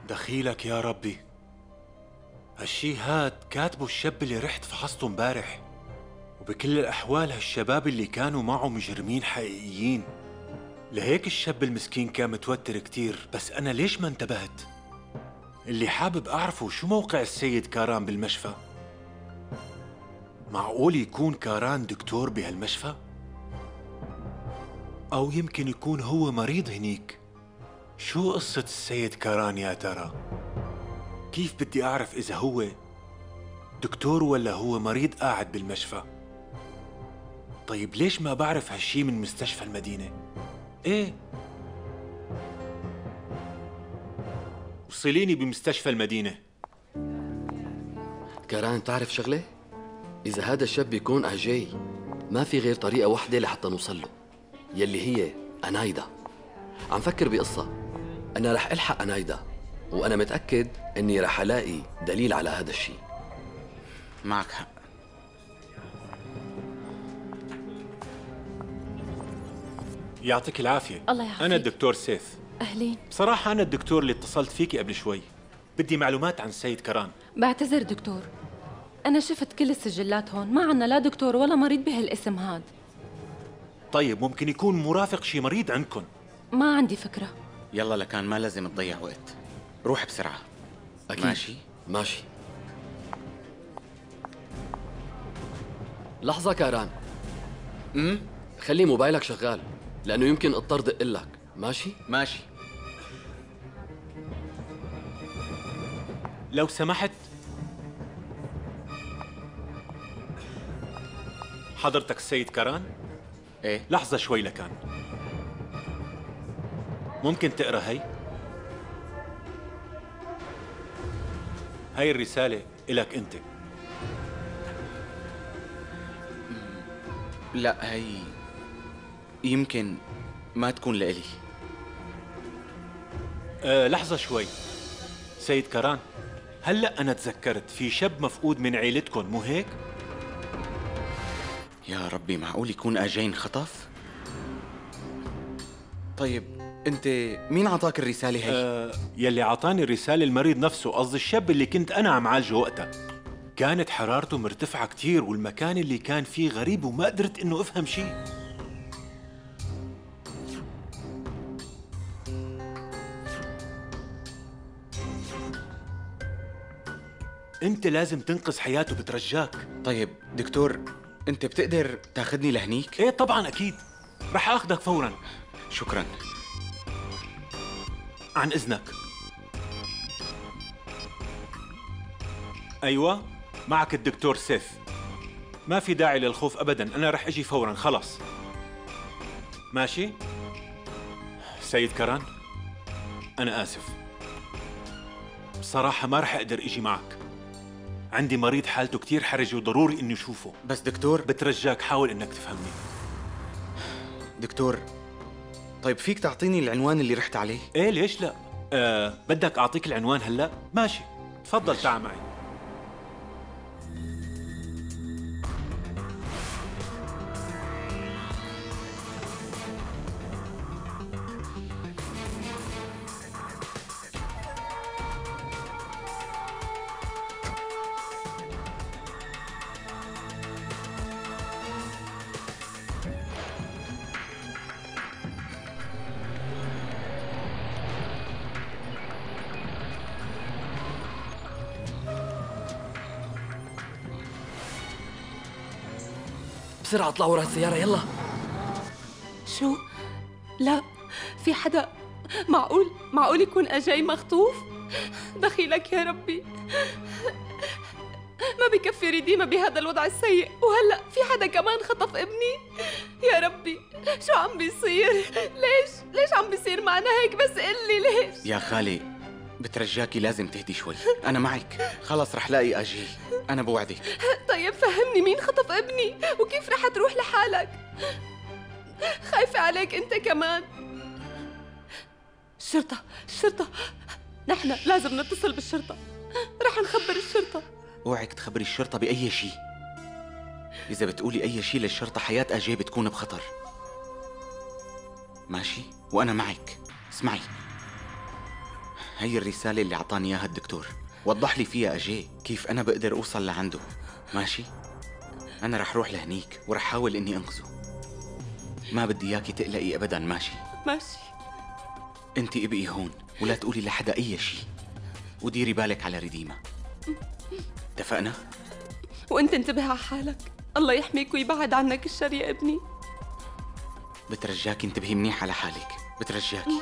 دخيلك يا ربي، هالشي هاد كاتبه الشاب اللي رحت فحصته امبارح، وبكل الأحوال هالشباب اللي كانوا معه مجرمين حقيقيين. لهيك الشاب المسكين كان متوتر كتير، بس أنا ليش ما انتبهت؟ اللي حابب أعرفه شو موقع السيد كاران بالمشفى؟ معقول يكون كاران دكتور بهالمشفى؟ أو يمكن يكون هو مريض هنيك؟ شو قصة السيد كاران يا ترى؟ كيف بدي أعرف إذا هو دكتور ولا هو مريض قاعد بالمشفى؟ طيب ليش ما بعرف هالشي من مستشفى المدينة؟ إيه؟ وصليني بمستشفى المدينة. كاران، تعرف شغلة؟ إذا هذا الشاب بيكون أجاي، ما في غير طريقة واحدة لحتى نوصل له، يلي هي أنايدا. عم فكر بقصة، أنا رح ألحق أنايدا، وأنا متأكد إني رح ألاقي دليل على هذا الشيء. معك حق. يعطيك العافية. الله يعافيك. أنا الدكتور سيف. أهلين. بصراحة أنا الدكتور اللي اتصلت فيكي قبل شوي، بدي معلومات عن السيد كاران. بعتذر دكتور، أنا شفت كل السجلات هون، ما عنا لا دكتور ولا مريض بهالاسم هاد. طيب ممكن يكون مرافق شي مريض عندكم؟ ما عندي فكرة. يلا لكان ما لازم تضيع وقت، روح بسرعة. أكيد. ماشي؟ ماشي. لحظة كاران، خلي موبايلك شغال، لأنه يمكن اضطر دق لك. ماشي؟ ماشي. لو سمحت، حضرتك السيد كاران؟ ايه؟ لحظة شوي لكان، ممكن تقرأ هاي الرسالة إلك أنت. لا، هي يمكن ما تكون لإلي. لحظة شوي سيد كاران، هلأ أنا تذكرت في شاب مفقود من عيلتكم، مو هيك؟ يا ربي، معقول يكون أجاي انخطف؟ طيب انت مين عطاك الرسالة هي؟ يلي عطاني الرسالة المريض نفسه، قصدي الشاب اللي كنت أنا عم عالجه وقتها. كانت حرارته مرتفعة كتير، والمكان اللي كان فيه غريب وما قدرت إنه أفهم شيء. أنت لازم تنقذ حياته، بترجاك. طيب دكتور، انت بتقدر تاخذني لهنيك؟ إيه طبعاً أكيد، رح أخذك فوراً. شكراً. عن إذنك. أيوة، معك الدكتور سيف. ما في داعي للخوف أبداً، أنا رح أجي فوراً، خلاص. ماشي؟ سيد كاران، أنا آسف، بصراحة ما رح أقدر أجي معك. عندي مريض حالته كتير حرجة وضروري إني أشوفه. بس دكتور، بترجاك حاول إنك تفهمني. دكتور، طيب فيك تعطيني العنوان اللي رحت عليه؟ إيه ليش لا؟ بدك أعطيك العنوان هلأ؟ ماشي، تفضل ماشي. تعال معي. بسرعة اطلعوا ورا السيارة، يلا. شو؟ لا، في حدا. معقول يكون أجاي مخطوف؟ دخيلك يا ربي، ما بكفي رديمة بهذا الوضع السيء، وهلأ في حدا كمان خطف ابني. يا ربي، شو عم بيصير؟ ليش عم بيصير معنا هيك؟ بس قلي ليش؟ يا خالي، بترجاكي لازم تهدي شوي، أنا معك، خلص رح لاقي أجي، أنا بوعدك. طيب فهمني، مين خطف ابني؟ وكيف رح تروح لحالك؟ خايفة عليك أنت كمان. الشرطة، نحن لازم نتصل بالشرطة، رح نخبر الشرطة. اوعك تخبري الشرطة بأي شيء، إذا بتقولي أي شيء للشرطة حياة أجي بتكون بخطر. ماشي؟ وأنا معك، اسمعي، هي الرسالة اللي أعطاني إياها الدكتور، وضح لي فيها أجي كيف أنا بقدر أوصل لعنده. ماشي؟ أنا رح روح لهنيك ورح حاول إني أنقذه. ما بدي إياكي تقلقي أبداً. ماشي؟ ماشي. أنتِ ابقي هون ولا تقولي لحدا أي شيء، وديري بالك على رديمة. اتفقنا؟ وانت انتبه على حالك، الله يحميك ويبعد عنك الشر يا ابني. بترجاكي انتبهي منيح على حالك، بترجاكي.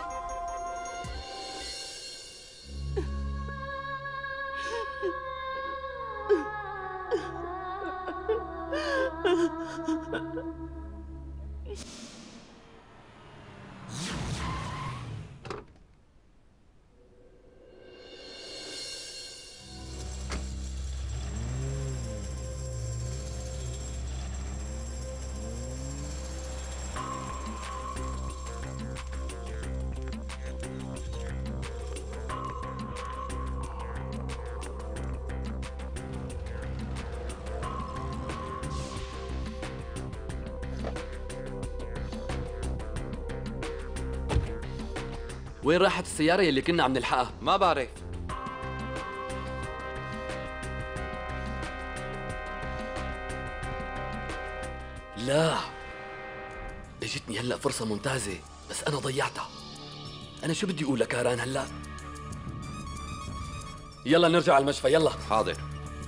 وين راحت السيارة يلي كنا عم نلحقها؟ ما بعرف. لا، اجتني هلا فرصة ممتازة بس أنا ضيعتها. أنا شو بدي أقول لكاران هلا؟ يلا نرجع على المشفى، يلا. حاضر.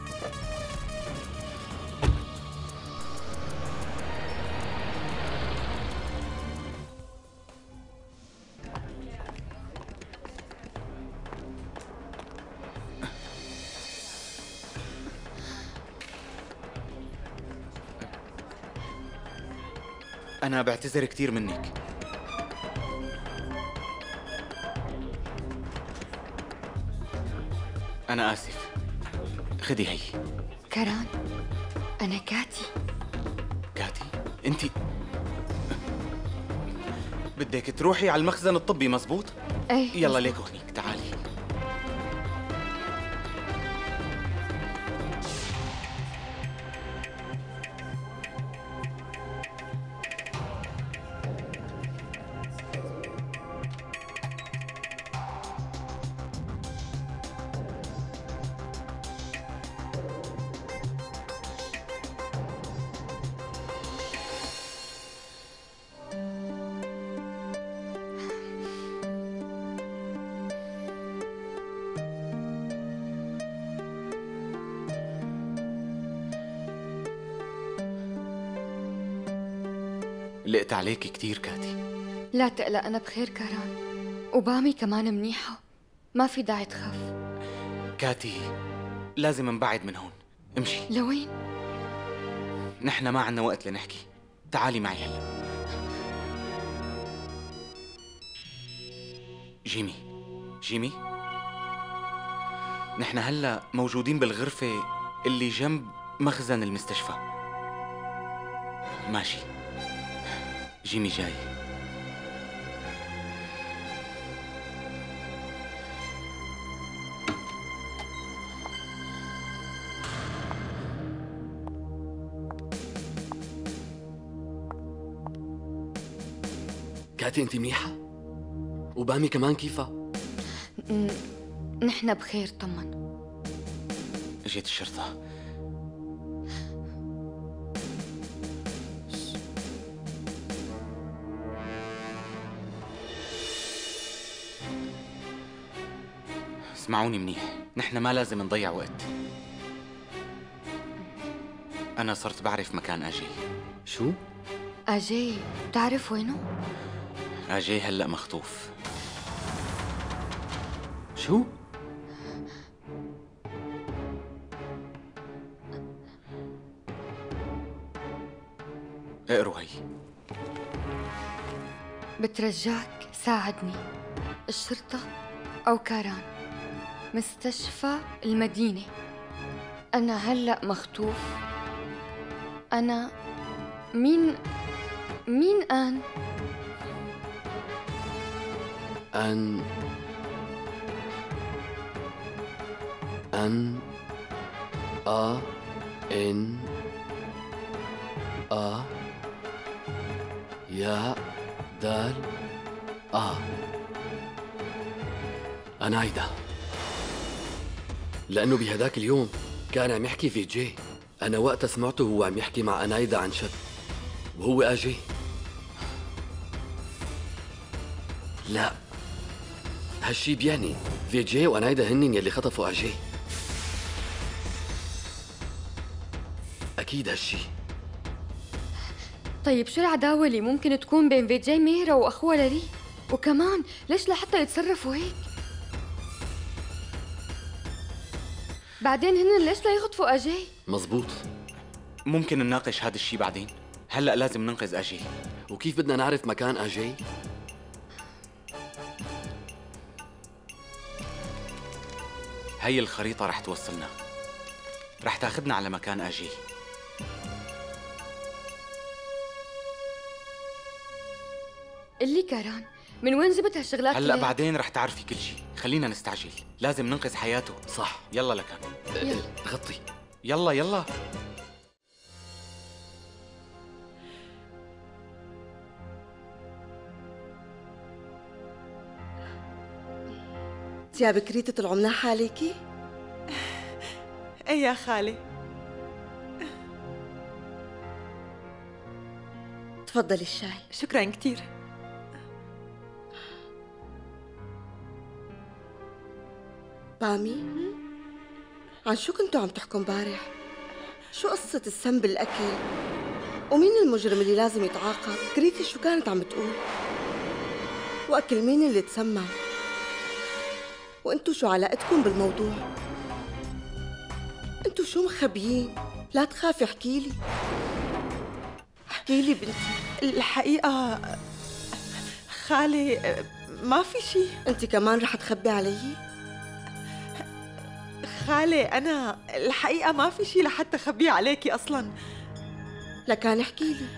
أنا بعتذر كثير منك. أنا آسف. خدي هي. كاران، أنا كاتي. كاتي، أنت بدك تروحي على المخزن الطبي مزبوط؟ ايه يلا ليكو هنيك، تعالي. قلقت عليك كتير كاتي. لا تقلق، أنا بخير كاران، وبامي كمان منيحة، ما في داعي تخاف. كاتي، لازم نبعد من هون. امشي. لوين؟ نحن ما عنا وقت لنحكي. تعالي معي هلا. جيمي، جيمي، نحن هلا موجودين بالغرفة اللي جنب مخزن المستشفى. ماشي، جيمي جاي. كاتي أنت منيحة؟ وبامي كمان كيفها؟ نحن بخير، طمن. اجت الشرطة. اسمعوني منيح، نحن ما لازم نضيع وقت. أنا صرت بعرف مكان أجي. شو؟ أجي، بتعرف وينه؟ أجي هلأ مخطوف. شو؟ اقروا هي. بترجاك ساعدني، الشرطة أو كاران، مستشفى المدينة. أنا هلأ مخطوف. أنا مين آن؟ أن أ إن أ يا دال أنايدا، لأنه بهداك اليوم كان عم يحكي في جي. أنا وقتها سمعته وهو عم يحكي مع أنايدا عن شاب وهو أجي. لا، هالشي بيعني في جي وأنايدا هنن يلي خطفوا أجي. أكيد هالشي. طيب شو العداوة اللي ممكن تكون بين فيجي ميرا وأخوها لري؟ وكمان ليش لحتى يتصرفوا هيك؟ بعدين هن ليش لا يخطفوا أجي؟ مزبوط. ممكن نناقش هذا الشيء بعدين. هلأ لازم ننقذ أجي. وكيف بدنا نعرف مكان أجي؟ هي الخريطة رح توصلنا، رح تاخدنا على مكان أجي. اللي كاران من وين جبت هالشغلات؟ هلأ بعدين رح تعرفي كل شيء، خلينا نستعجل، لازم ننقذ حياته. صح. يلا لكان. غطي. يلا يلا. يا بكريتي طلعوا مناح عليكي؟ ايه يا خالي. تفضلي الشاي. شكرا كتير. بامي، عن شو كنتوا عم تحكوا امبارح؟ شو قصة السم بالأكل؟ ومين المجرم اللي لازم يتعاقب؟ كريتي شو كانت عم بتقول؟ وأكل مين اللي تسمم؟ وانتوا شو علاقتكم بالموضوع؟ انتوا شو مخبيين؟ لا تخافي احكيلي. احكيلي بنتي. الحقيقة خالي ما في شيء. انت كمان رح تخبي علي؟ خالي أنا الحقيقة ما في شيء لحتى أخبيه عليكي أصلاً. لكان احكيلي.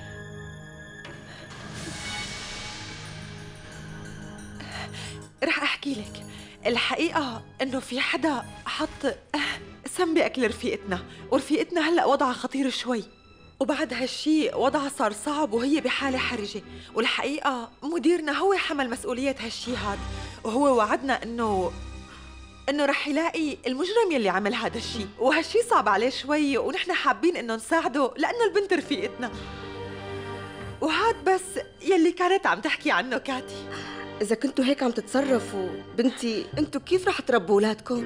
رح أحكي لك. الحقيقة إنه في حدا حط سم بأكل رفيقتنا، ورفيقتنا هلأ وضعها خطير شوي، وبعد هالشي وضعها صار صعب وهي بحالة حرجة. والحقيقة مديرنا هو حمل مسؤولية هالشي هاد، وهو وعدنا إنه رح يلاقي المجرم يلي عمل هذا الشي، وهالشي صعب عليه شوي، ونحن حابين إنه نساعده لأنه البنت رفيقتنا. وهاد بس يلي كانت عم تحكي عنه كاتي. إذا كنتوا هيك عم تتصرفوا بنتي، انتوا كيف رح تربوا أولادكم؟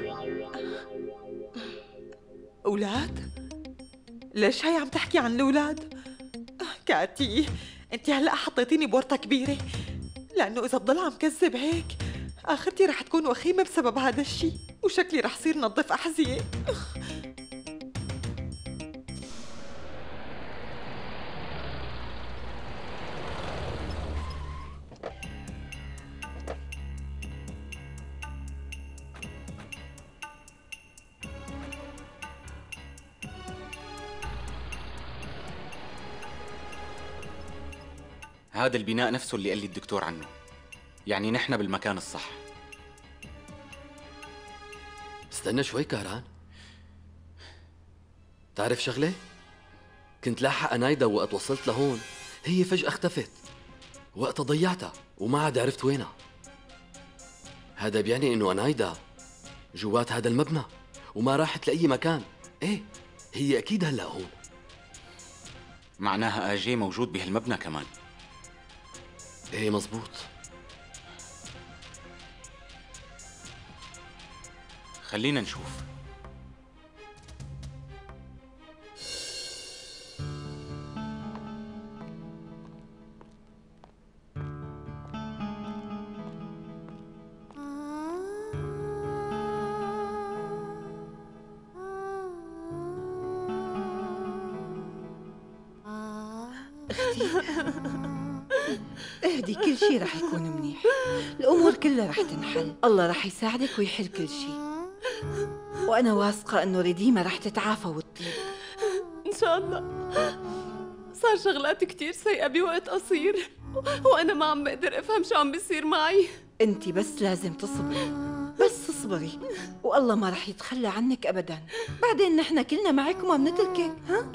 أولاد؟ ليش هي عم تحكي عن الأولاد؟ كاتي، أنت هلأ حطيتيني بورطة كبيرة، لأنه إذا بضل عم كذب هيك آخرتي رح تكون وخيمة بسبب هذا الشي، وشكلي رح صير نظف أحذية. هذا البناء نفسه اللي قال لي الدكتور عنه، يعني نحن بالمكان الصح. استنى شوي كاران، تعرف شغلة؟ كنت لاحق أنايدا وقت وصلت لهون، هي فجأة اختفت، وقتها ضيعتها وما عاد عرفت وينها. هذا بيعني إنه أنايدا جوات هذا المبنى وما راحت لأي مكان. إيه، هي أكيد هلأ هون. معناها آجي موجود بهالمبنى كمان. إيه مزبوط. خلينا نشوف. اهدي، كل شي رح يكون منيح، الأمور كلها رح تنحل، الله رح يساعدك ويحل كل شي، وأنا واثقة إنه رديمة رح تتعافى وتطيب. إن شاء الله. صار شغلات كتير سيئة بوقت قصير، وأنا ما عم بقدر أفهم شو عم بيصير معي. أنتِ بس لازم تصبري، بس تصبري، والله ما رح يتخلى عنك أبداً. بعدين نحن كلنا معك وما بنتركك. ها؟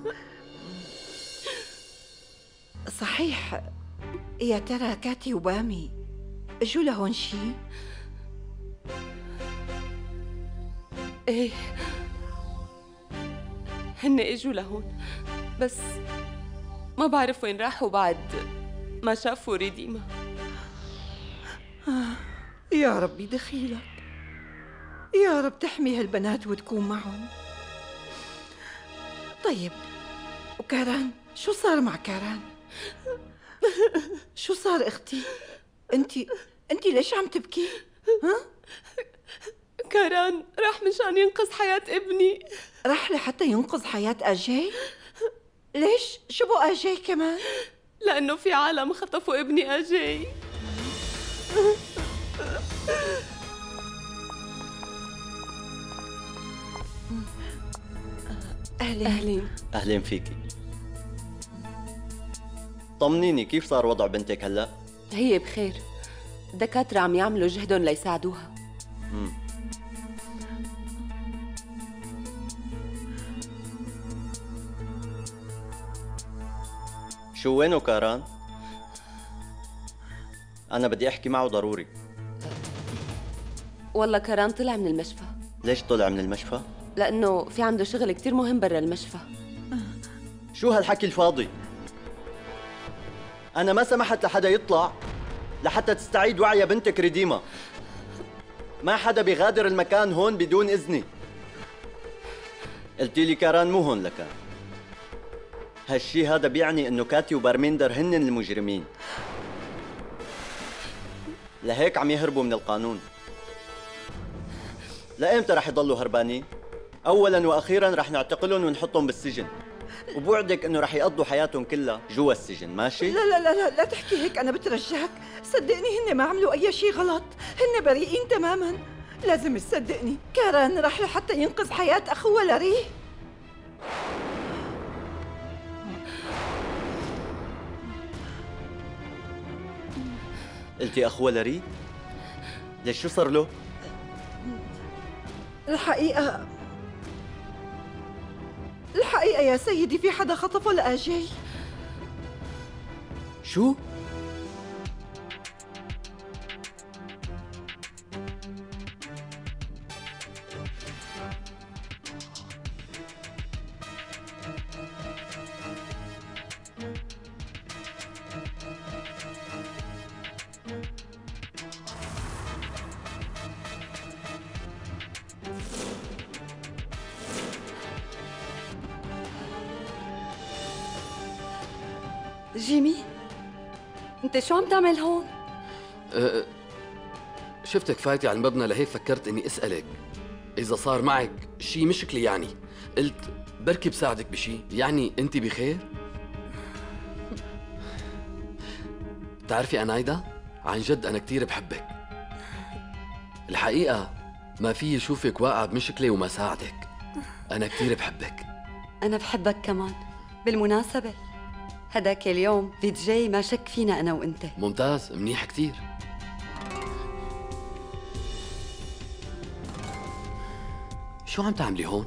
صحيح، يا ترى كاتي وبامي اجوا لهون شي؟ ايه هن اجوا لهون، بس ما بعرف وين راحوا بعد ما شافوا ريديما. يا ربي دخيلك، يا رب تحمي هالبنات وتكون معهم. طيب وكاران، شو صار مع كاران؟ شو صار اختي؟ انت ليش عم تبكي؟ ها؟ كاران راح مشان ينقذ حياة ابني. راح لحتى ينقذ حياة أجاي؟ ليش؟ شو بو أجاي كمان؟ لأنه في عالم خطفوا ابني أجاي. أهلين. أهلين فيكي. طمنيني، كيف صار وضع بنتك هلأ؟ هي بخير، الدكاترة عم يعملوا جهدهم ليساعدوها. شو وينه كاران؟ أنا بدي أحكي معه ضروري. والله كاران طلع من المشفى. ليش طلع من المشفى؟ لأنه في عنده شغل كتير مهم برا المشفى. شو هالحكي الفاضي؟ أنا ما سمحت لحدا يطلع لحتى تستعيد وعي بنتك ريديما. ما حدا بيغادر المكان هون بدون إذني. قلتي لي كاران مو هون لكان. هالشي هذا بيعني إنه كاتي وبارميندر هن المجرمين. لهيك عم يهربوا من القانون. لإمتى رح يضلوا هربانين؟ أولاً وأخيراً رح نعتقلهم ونحطهم بالسجن، وبوعدك إنه رح يقضوا حياتهم كلها جوا السجن، ماشي؟ لا لا لا لا, لا تحكي هيك، أنا بترجاك، صدقني هن ما عملوا أي شيء غلط، هن بريئين تماماً، لازم تصدقني، كاران راح لحتى ينقذ حياة أخوه لاري. قلتي أخوه لاري؟ ليش شو صار له؟ الحقيقة يا سيدي في حدا خطفه لأجاي. شو؟ جيمي، انت شو عم تعمل هون؟ شفتك فايتة على المبنى، لهيك فكرت اني اسألك اذا صار معك شي مشكلة. يعني قلت بركي بساعدك بشي. يعني انت بخير؟ بتعرفي أنايدا، عن جد انا كتير بحبك. الحقيقة ما في شوفك واقع بمشكلة وما ساعدك. انا كتير بحبك. انا بحبك كمان. بالمناسبة هداك اليوم فيت جاي ما شك فينا أنا وأنت. ممتاز، منيح كتير. شو عم تعملي هون؟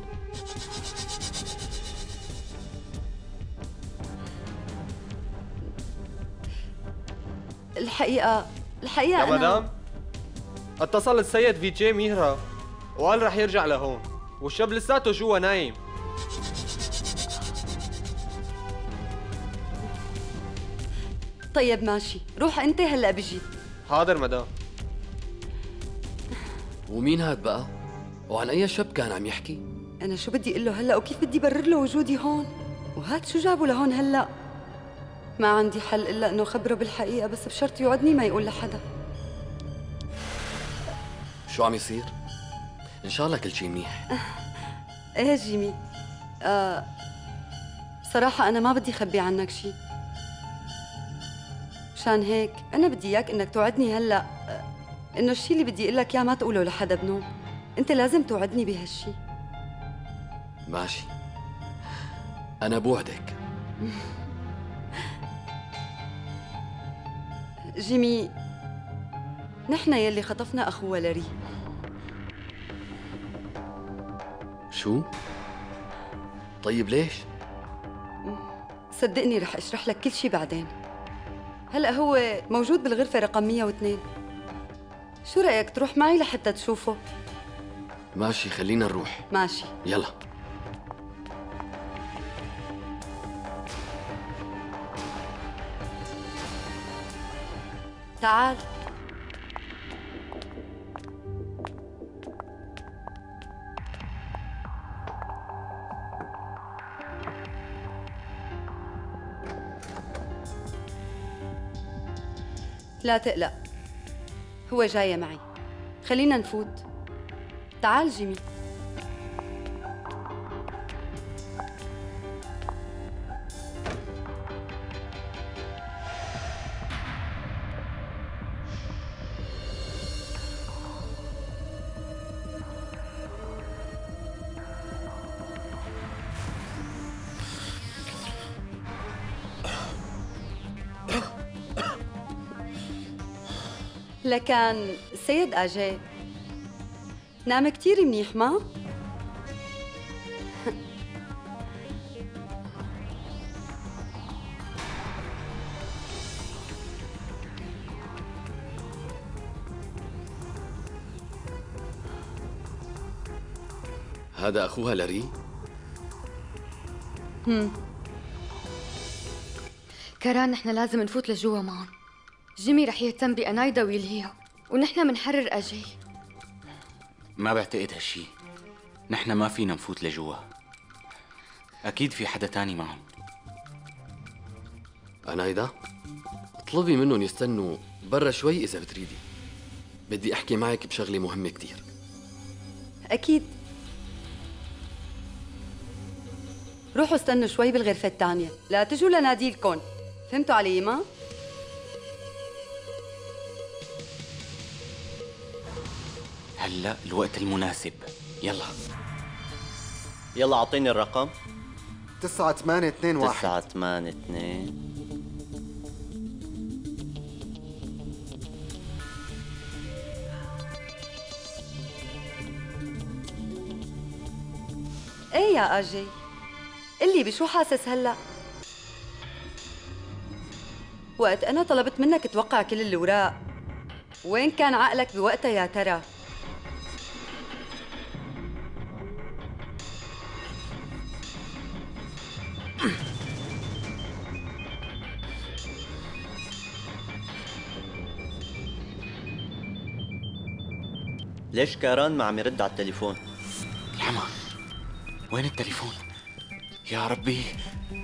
الحقيقة يا مدام، اتصل السيد في جي ميهرا وقال رح يرجع لهون، والشاب لساته جوا نايم. طيب ماشي، روح انت هلا بجي. حاضر مدام. ومين هاد بقى؟ وعن اي شاب كان عم يحكي؟ انا شو بدي اقول له هلا، وكيف بدي برر له وجودي هون؟ وهاد شو جابه لهون هلا؟ ما عندي حل الا انه خبره بالحقيقه، بس بشرط يوعدني ما يقول لحدا. شو عم يصير؟ ان شاء الله كل شيء منيح. ايه جيمي، بصراحه انا ما بدي خبي عنك شيء. مشان هيك أنا بدي إياك إنك توعدني هلأ إنه الشيء اللي بدي أقول لك إياه ما تقوله لحدا بنوم. أنت لازم توعدني بهالشي. ماشي، أنا بوعدك. جيمي، نحن يلي خطفنا أخوه لاري. شو؟ طيب ليش؟ صدقني رح أشرح لك كل شي بعدين. هلأ هو موجود بالغرفة رقم 102. شو رأيك تروح معي لحتى تشوفه؟ ماشي، خلينا نروح. ماشي. يلا. تعال. لا تقلق، هو جاي معي. خلينا نفوت. تعال جيمي. لكن السيد أجاي نام كتير منيح ما؟ هذا أخوها لاري؟ كران، نحن لازم نفوت لجوا معهم. جيمي رح يهتم بأنايدا ويلهيها، ونحن منحرر أجاي. ما بعتقد هالشي. نحن ما فينا نفوت لجوا. أكيد في حدا تاني معهم. أنايدا، اطلبي منهم يستنوا برا شوي إذا بتريدي. بدي أحكي معك بشغلة مهمة كتير. أكيد. روحوا استنوا شوي بالغرفة الثانية، لا تجوا لناديلكن. فهمتوا علي ما؟ هلأ الوقت المناسب. يلا يلا أعطيني الرقم. 9821. 982. ايه يا أجي، قلي بشو حاسس هلأ؟ وقت أنا طلبت منك توقع كل الأوراق، وين كان عقلك بوقتها يا ترى؟ ليش كاران ما عم يرد على التليفون؟ العمى، وين التليفون؟ يا ربي